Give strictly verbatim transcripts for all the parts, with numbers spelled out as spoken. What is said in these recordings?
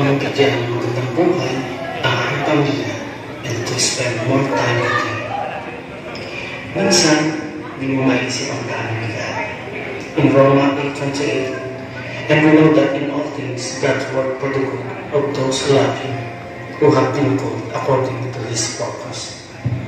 mabigyan ng magandang buhay ang aking pamilya and to spend more time with them. Minsan, hindi mo maisip ang plano ni God. In Roma eight twenty-eight, and we know that in all things God works for the good of those who love Him, who have been called according to His purpose.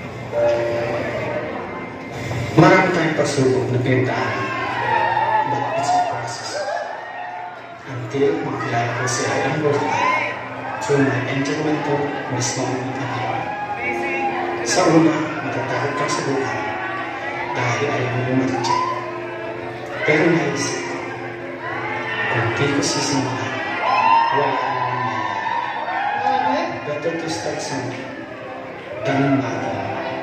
Marami tayong pagsubok na pinagdaanan, but it's a process. Until makilala ko si I am worth it through my angel mentor, Miss Naomi Aguilar. Sa una, matatakot ka sa buhay dahil ayaw mo mag-check. Pero naisip ko, kung di ko sisimulan, wala namang nangyayari. Better to start something than nothing.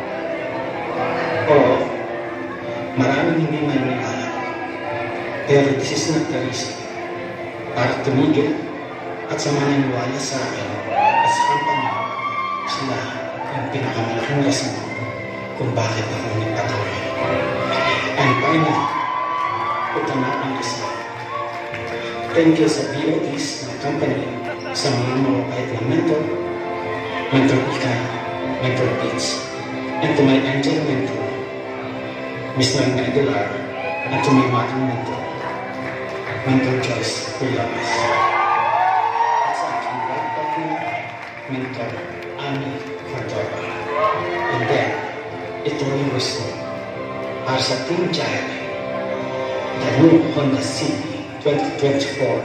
Oo, maraming hindi may nilala. Pero this is not the reason para tumigil at sa maniniwala sa akin at sa company, sila yung pinakamalaking rason kung bakit ako nagpatuloy. And finally, ito na ang isa. Thank you sa B O Ds ng company, sa mga mababait na mentor, Mentor Ika, Mentor Pitts, and to my angel mentor, Miss Naomi Aguilar, and to my mother mentor, Mentor Joyce Rillamas. At sa aking right partner, Mentor Ami Cordova. And then, ito yung gusto para sa Team Giant, the new Honda Civic twenty twenty-four.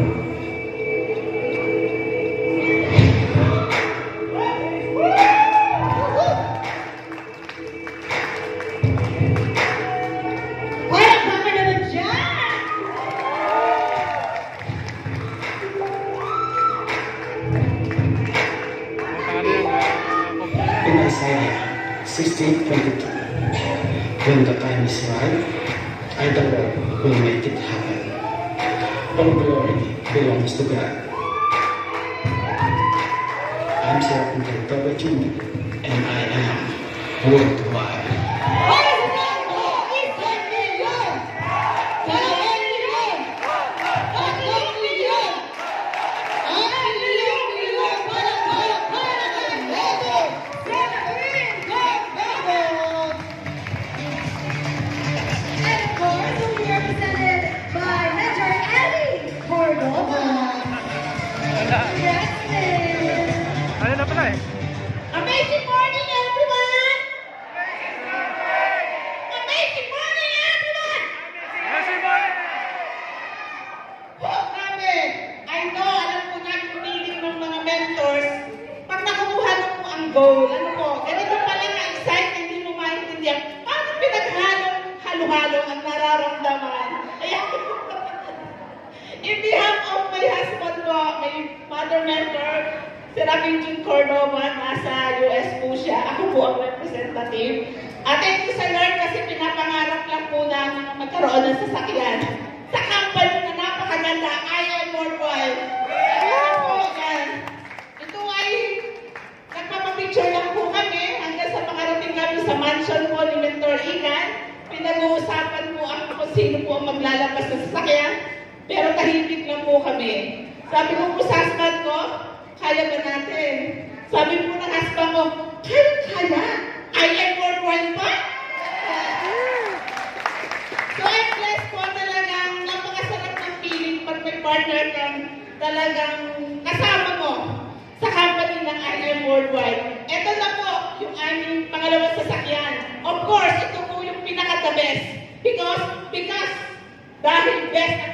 In Isaiah sixteen twenty-two, when the time is right, I, the Lord, will make it happen. All glory belongs to God. I'm Sir Cordova Junior and I am worldwide. Ano na pala eh? Amazing morning, everyone! Amazing morning, everyone! Amazing morning! Oh, grabe! I know, alam ko na yung feeling ng mga mentors. Pag nakukuha mo po ang goal, ano po, ganito pala na-excite, hindi mo maintindihan. Paano pinaghalo, halo-halo ang nararamdaman? Ayan. In behalf of my husband po, my mother mentor, si Rabing June Cordova, nasa U S po siya. Ako po ang representative. At thank you sa Lord kasi pinapangarap lang po namin na magkaroon ng sasakyan. Sa company na napakaganda, I am worldwide. Ayan po, yan. Ito ay nagpapapicture lang po kami hanggang sa makarating kami sa mansion po ni Mentor Ikan. Pinag-uusapan po ako kung sino po ang maglalabas ng sasakyan. Pero tahimik lang po kami. Sabi ko po sa husband ko, kaya ba natin? Sabi po ng husband ko, kaya-kaya? I am worldwide pa? So I'm blessed po talagang napakasarap ng feeling pag may partner kang talagang kasama mo sa company ng I am worldwide. Ito na po yung aming pangalawang sasakyan. Of course, ito po yung pinaka-the best. Because, because, dahil best